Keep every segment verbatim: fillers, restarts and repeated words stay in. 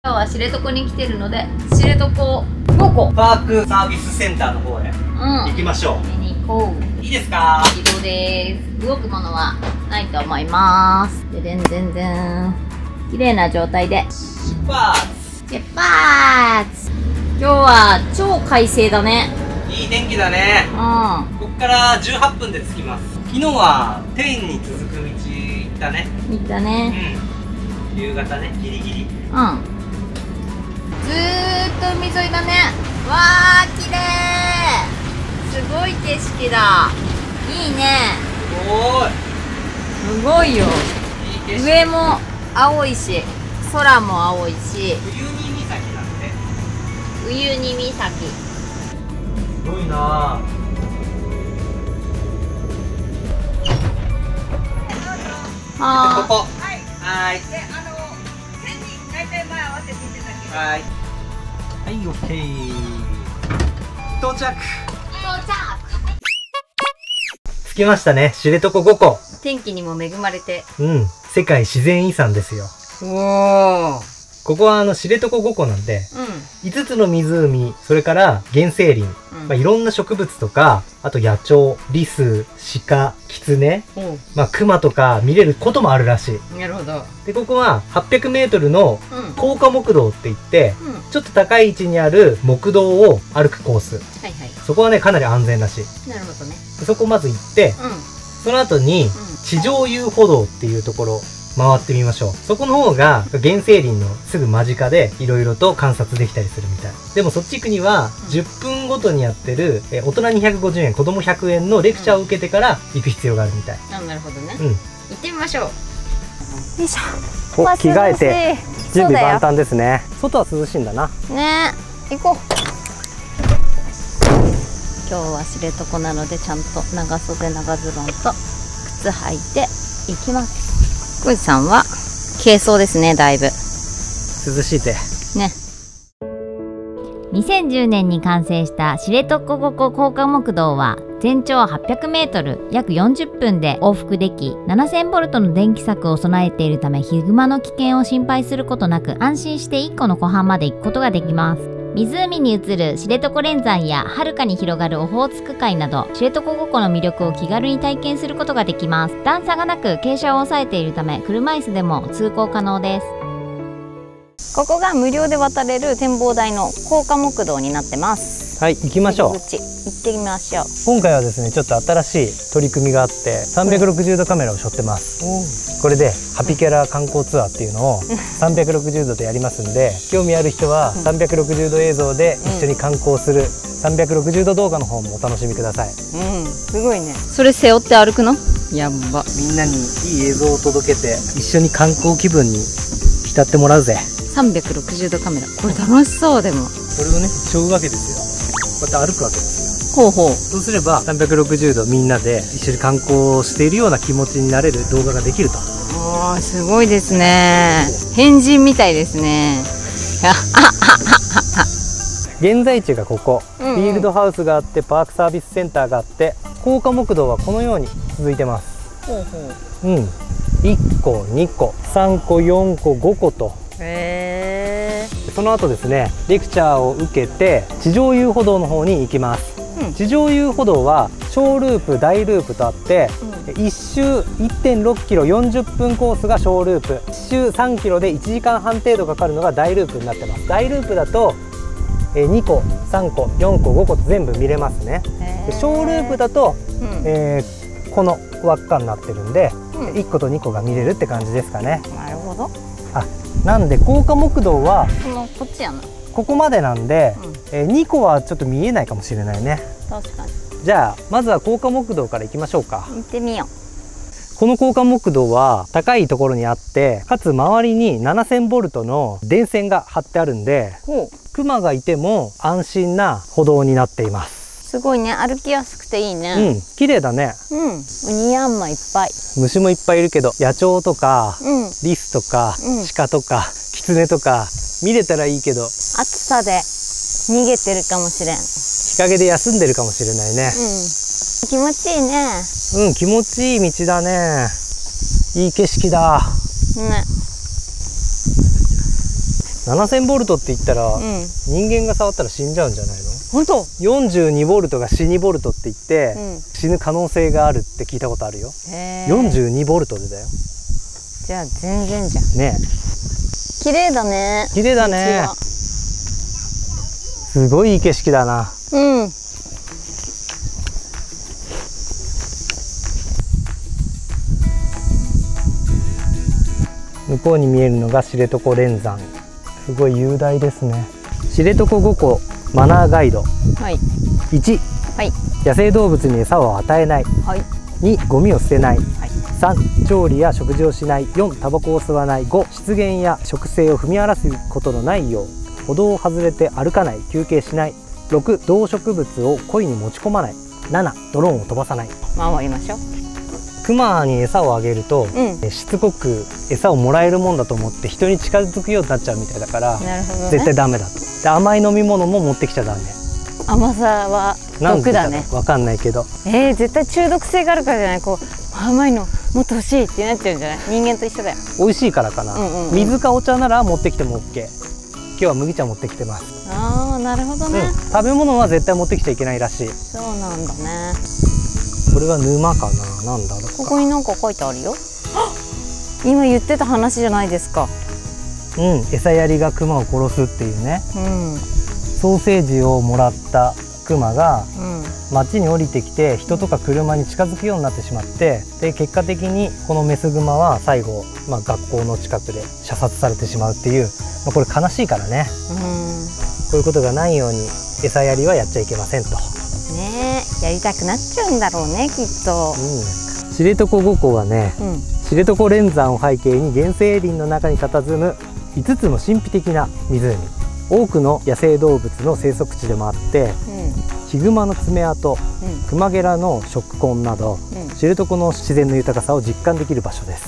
今日は知床に来てるので、知床ごこパークサービスセンターの方へ行きましょう。 見に行こう。 いいですか？ 移動です。動くものはないと思います。ででんでんでん。綺麗な状態で出発。 出発。今日は超快晴だね。 いい天気だね。 うん。 ここからじゅうはっぷんで着きます。昨日は天に続く道行ったね。 行ったね。 うん。夕方ね、ギリギリ。 うん。ずーっと海沿いだね。わー、綺麗。すごい景色だ。いいね。 すごい。 すごいよ。 いい景色。 上も青いし、空も青いし。 ウユニ岬なんで。 ウユニ岬。 すごいなぁ。 はここ。 はい。 はーい。 で、あの、線に大体前合わせていただけはーい。はい、オッケー。到着。 到着。 着きましたね。知床ごこ。 天気にも恵まれて。 うん。世界自然遺産ですよ。 おー。 ここはあの知床ごこなんで、 ういつつの湖、それから原生林、 ん。 まあ、いろんな植物とか、あと野鳥、リス、鹿、キツネ、 おう。 まあ、クマとか見れることもあるらしい。 なるほど。 で、ここははっぴゃくメートルのうん。 高架木道って言って、 うん。はちょっと高い位置にある木道を歩くコース。 いはい。 そこはね、かなり安全らしい。 なるほどね。 でそこまず行って、 うん。 その後に、地上遊歩道っていうところ、回ってみましょう。そこの方が原生林のすぐ間近でいろいろと観察できたりするみたい。でもそっち行くにはじゅっぷんごとにやってるえ大人にひゃくごじゅうえん、子供ひゃくえんのレクチャーを受けてから行く必要があるみたい。 あ、なるほどね。 うん。 行ってみましょう。よいしょ。 お、 わ着替えて準備万そう端ですね。外は涼しいんだな。 だよねえ、行こう。今日は知床なのでちゃんと長袖長ズボンと靴履いて行きます。小路さんは軽装ですね、だいぶ涼しいぜ。 ね。にせんじゅうねんに完成した知床ごこ高架木道は全長はっぴゃくメートル、約よんじゅっぷんで往復でき、ななせんボルトの電気柵を備えているためヒグマの危険を心配することなく安心していっこの湖畔まで行くことができます。湖に映る知床連山や遥かに広がるオホーツク海など知床ごこの魅力を気軽に体験することができます。段差がなく傾斜を抑えているため車椅子でも通行可能です。ここが無料で渡れる展望台の高架木道になってます。 はい、行きましょう。 入り口行ってみましょう。 今回はですね、ちょっと新しい取り組みがあってさんびゃくろくじゅうどカメラを背負ってます。これでハピキャラ観光ツアーっていうのをさんびゃくろくじゅうどでやりますんで、興味ある人はさんびゃくろくじゅうど映像で一緒に観光するさんびゃくろくじゅうど動画の方もお楽しみください。 うん、すごいね。それ背負って歩くの？やっば。 みんなにいい映像を届けて一緒に観光気分に浸ってもらうぜ。 さんびゃくろくじゅうどカメラ、これ楽しそう。でもこれをね、背負うわけですよ。こうやって歩くわけですよ。 ほうほう。 そうすればさんびゃくろくじゅうどみんなで一緒に観光しているような気持ちになれる動画ができると。 おー、すごいですね。変人みたいですね。 現在地がここ、 うんうん、 フィールドハウスがあってパークサービスセンターがあって、高架木道はこのように続いてます。 ほうほう。 うん、いっこにこさんこよんこごことへー。 その後ですね、レクチャーを受けて地上遊歩道の方に行きます。うん、地上遊歩道は小ループ大ループとあって、うん、いっ周 いってんろっキロよんじゅっぷんコースが小ループ、いっ周さんキロでいちじかんはん程度かかるのが大ループになってます。大ループだとにこさんこよんこごこと全部見れますね。で小ループだと、うん、えー、この輪っかになってるんで、うん、いっことにこが見れるって感じですかね。 なるほど。 あ、なんで高架木道はこのこっちやな。 ここまでなんで、うん、えー、にこはちょっと見えないかもしれないね。 確かに。 じゃあまずは高架木道から行きましょうか。 行ってみよう。 この高架木道は高いところにあって、かつ周りにななせんボルトの電線が張ってあるんで、クマがいても安心な歩道になっています。 すごいね、歩きやすくていいね。 うん、綺麗だね。 うん、ウニヤンマいっぱい。 虫もいっぱいいるけど、野鳥とか、うん、リスとか、うん、鹿とか、キツネとか見れたらいいけど、 暑さで逃げてるかもしれん。 日陰で休んでるかもしれないね。 うん、気持ちいいね。 うん、気持ちいい道だね。いい景色だ。 ね。 ななせんボルトって言ったら、 うん、 人間が触ったら死んじゃうんじゃないの？ 本当？ よんじゅうにボルトが死にボルトって言って、 うん、 死ぬ可能性があるって聞いたことあるよ。よんじゅうにボルトでだよ。 じゃあ全然じゃん。 ね。 綺麗だね。 綺麗だね。すごいいい景色だな。 うん。 向こうに見えるのが知床連山。すごい雄大ですね。知床ごこマナーガイド。 はい。 いち、 はい、 野生動物に餌を与えない。 はい。 に、ゴミを捨てない。 はい。 さん、調理や食事をしない。よん、タバコを吸わない。ご、湿原や植生を踏み荒らすことのないよう歩道を外れて歩かない。休憩しない。ろく、動植物を故意に持ち込まない。なな、ドローンを飛ばさない。 守りましょう。 クマに餌をあげると、うん、しつこく餌をもらえるもんだと思って人に近づくようになっちゃうみたいだから、 なるほどね、 絶対ダメだと。で、甘い飲み物も持ってきちゃダメ。 甘さは毒だね。 わかんないけど、 えー、絶対中毒性があるからじゃない？こう甘いのもっと欲しいってなっちゃうんじゃない？人間と一緒だよ。 美味しいからかな、うんうんうん、水かお茶なら持ってきても オーケー。 今日は麦茶持ってきてます。 ああ、なるほどね、うん、 食べ物は絶対持ってきちゃいけないらしい。 そうなんだね。 これは沼かな、なんだろう。 ここになんか書いてあるよ。今言ってた話じゃないですか。 うん、餌やりがクマを殺すっていうね、うん、ソーセージをもらったクマが、うん、町に降りてきて人とか車に近づくようになってしまって、で結果的にこのメスグマは最後、まあ、学校の近くで射殺されてしまうっていう、まあ、これ悲しいからね、うん、こういうことがないように餌やりはやっちゃいけませんと。 ねえ、やりたくなっちゃうんだろうね、きっと。 うん、知床ごこはね、うん、知床連山を背景に原生林の中に佇むいつつの神秘的な湖。多くの野生動物の生息地でもあって、うん、ヒグマの爪痕、うん、クマゲラの食痕など、うん、知床の自然の豊かさを実感できる場所です。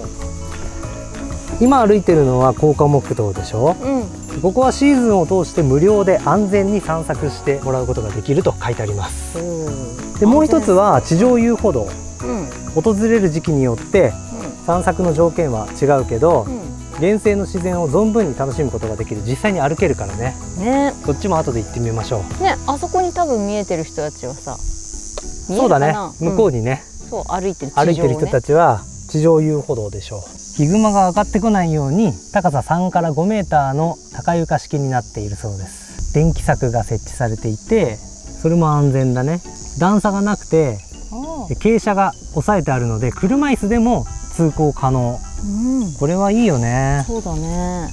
今歩いてるのは高架木道でしょ、うん、ここはシーズンを通して無料で安全に散策してもらうことができると書いてあります。でもう一つは地上遊歩道、うん、訪れる時期によって散策の条件は違うけど、うん、原生の自然を存分に楽しむことができる。実際に歩けるからね。ね、こっちも後で行ってみましょう。 ね、あそこに多分見えてる人たちはさ、 そうだね、向こうにね、 うん、そう歩いてる、ね、 歩いてる人たちは地上遊歩道でしょう。ヒグマが上がってこないように高ささんからごメーターの高床式になっているそうです。電気柵が設置されていて、それも安全だね。段差がなくて傾斜が抑えてあるので車椅子でも通行可能、うん、これはいいよね。 そうだね。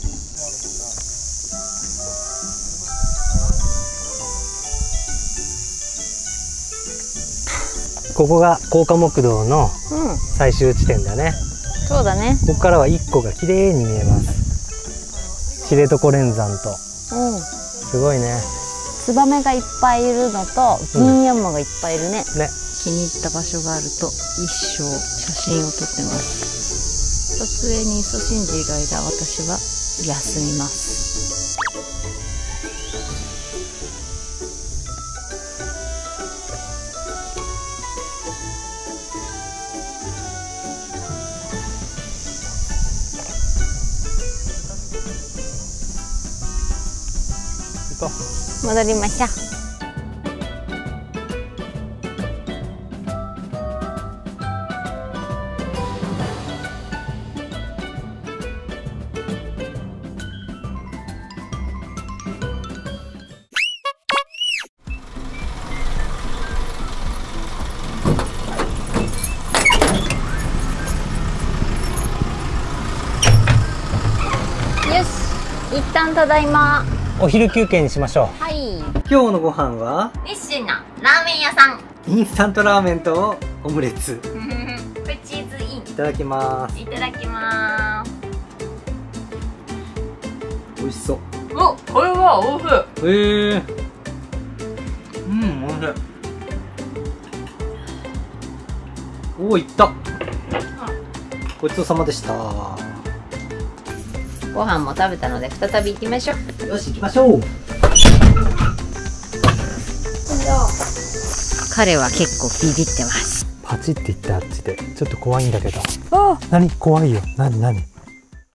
ここが高架木道の最終地点だね、 うん、そうだね。 ここからはいっこが綺麗に見えます。知床連山と、うん、すごいね。 ツバメがいっぱいいるのと銀山がいっぱいいるね、うん、ね。 気に入った場所があると一生写真を撮ってます。撮影に勤しんでいる間、私は休みます。 戻りましょう。よし、一旦ただいま。 お昼休憩にしましょう。 はい。 今日のご飯は日清のラーメン屋さん。 インスタントラーメンとオムレツ。 これチーズイン。いただきます。 いただきます。 美味しそう。 お、これはおいしい。 えー、うん、おいしい。おお、いった。うん、ごちそうさまでした。 ご飯も食べたので再び行きましょう。 よし、行きましょう。 彼は結構ビビってます。 パチって言ってあっちでちょっと怖いんだけど。あ、何怖いよ。何何